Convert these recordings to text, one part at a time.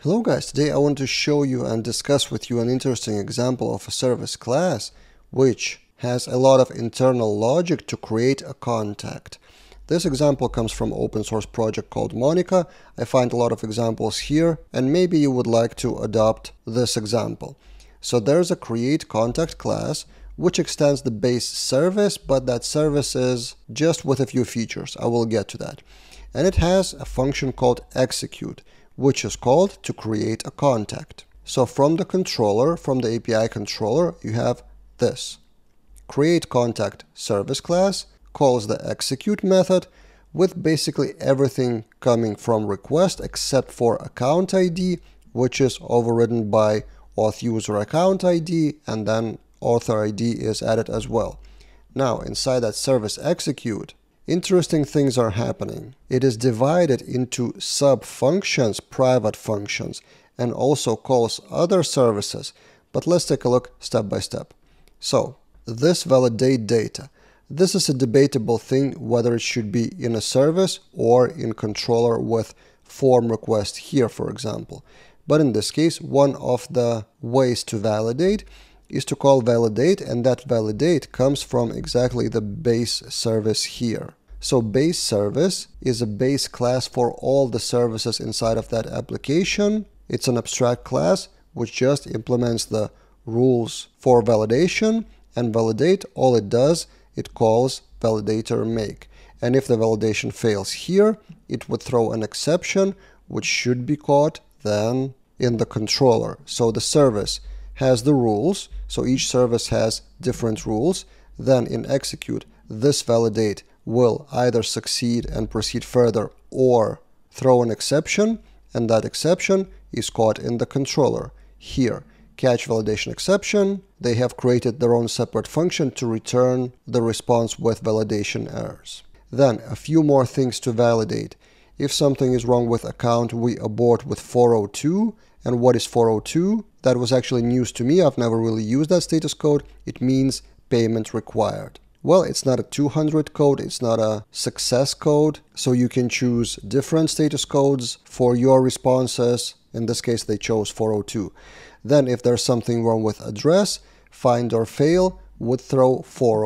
Hello guys, today I want to show you and discuss with you an interesting example of a service class which has a lot of internal logic to create a contact. This example comes from an open source project called Monica. I find a lot of examples here and maybe you would like to adopt this example. So there's a create contact class which extends the base service, but that service is just with a few features. I will get to that. And it has a function called execute, which is called to create a contact. So from the controller, from the API controller, you have this. Create contact service class calls the execute method with basically everything coming from request except for account ID, which is overridden by auth user account ID, and then author ID is added as well. Now inside that service execute, interesting things are happening. It is divided into sub-functions, private functions, and also calls other services. But let's take a look step by step. So this validate data. This is a debatable thing whether it should be in a service or in controller with form request here, for example. But in this case, one of the ways to validate is to call validate, and that validate comes from exactly the base service here. So base service is a base class for all the services inside of that application. It's an abstract class which just implements the rules for validation, and validate, all it does, it calls validator make. And if the validation fails here, it would throw an exception which should be caught then in the controller. So the service has the rules, so each service has different rules. Then in execute, this validate will either succeed and proceed further or throw an exception, and that exception is caught in the controller. Here, catch validation exception, they have created their own separate function to return the response with validation errors. Then a few more things to validate. If something is wrong with account, we abort with 402. And what is 402? That was actually news to me. I've never really used that status code. It means payment required. Well, it's not a 200 code, it's not a success code, so you can choose different status codes for your responses. In this case, they chose 402. Then if there's something wrong with address, find or fail would throw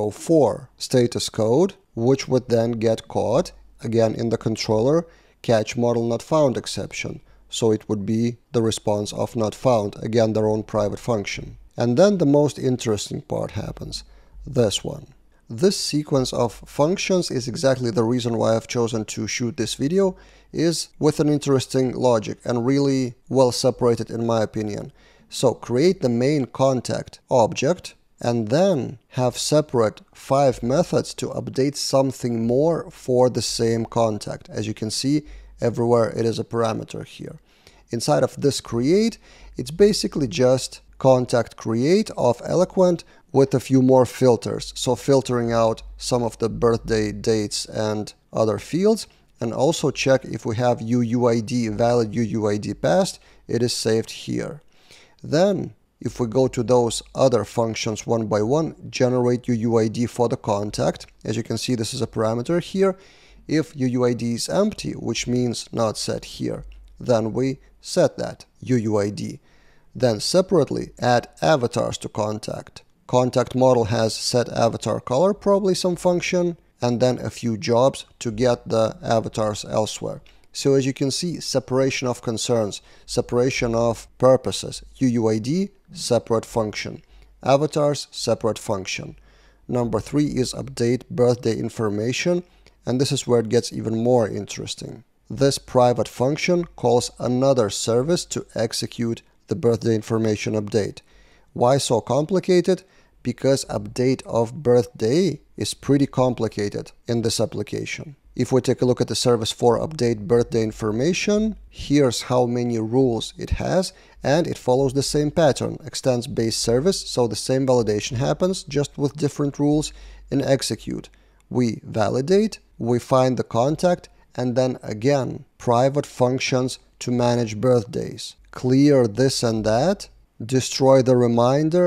404 status code, which would then get caught, again in the controller, catch model not found exception. So it would be the response of not found, again their own private function. And then the most interesting part happens, this one. This sequence of functions is exactly the reason why I've chosen to shoot this video, is with an interesting logic and really well separated in my opinion. So create the main contact object and then have separate 5 methods to update something more for the same contact. As you can see, everywhere it is a parameter here. Inside of this create, it's basically just contact create of Eloquent with a few more filters. So filtering out some of the birthday dates and other fields, and also check if we have UUID, valid UUID passed, it is saved here. Then if we go to those other functions one by one, generate UUID for the contact. As you can see, this is a parameter here. If UUID is empty, which means not set here, then we set that UUID. Then separately add avatars to contact. Contact model has set avatar color, probably some function, and then a few jobs to get the avatars elsewhere. So as you can see, separation of concerns, separation of purposes. UUID, separate function. Avatars, separate function. Number 3 is update birthday information. And this is where it gets even more interesting. This private function calls another service to execute the birthday information update. Why so complicated? Because update of birthday is pretty complicated in this application. If we take a look at the service for update birthday information, here's how many rules it has, and it follows the same pattern. Extends base service, so the same validation happens, just with different rules. In execute, we validate, we find the contact, and then again, private functions to manage birthdays. Clear this and that, destroy the reminder,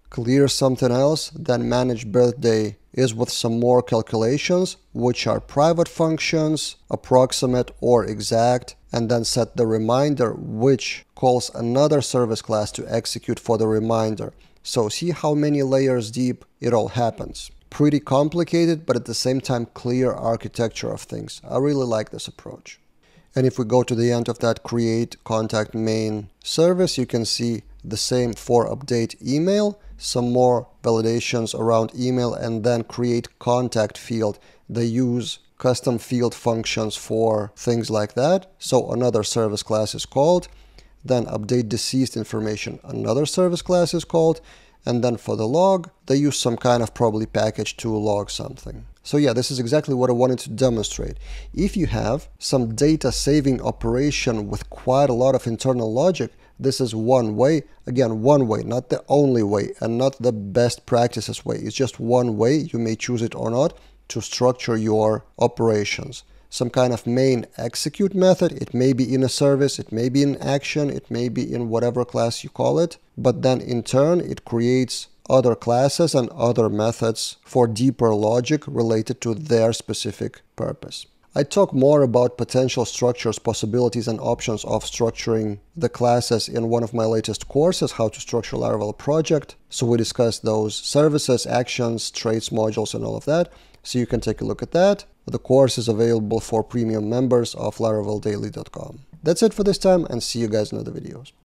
clear something else, then manage birthday is with some more calculations, which are private functions, approximate or exact, and then set the reminder, which calls another service class to execute for the reminder. So see how many layers deep it all happens. Pretty complicated, but at the same time clear architecture of things. I really like this approach. And if we go to the end of that create contact main service, you can see the same for update email, some more validations around email, and then create contact field. They use custom field functions for things like that. So another service class is called. Then update deceased information, another service class is called. And then for the log, they use some kind of probably package to log something. So yeah, this is exactly what I wanted to demonstrate. If you have some data saving operation with quite a lot of internal logic, this is one way. Again, one way, not the only way and not the best practices way. It's just one way, you may choose it or not, to structure your operations. Some kind of main execute method. It may be in a service, it may be in action, it may be in whatever class you call it. But then in turn, it creates other classes and other methods for deeper logic related to their specific purpose. I talk more about potential structures, possibilities, and options of structuring the classes in one of my latest courses, How to Structure Laravel Project. So we discussed those services, actions, traits, modules, and all of that. So you can take a look at that. The course is available for premium members of laraveldaily.com. That's it for this time, and see you guys in other videos.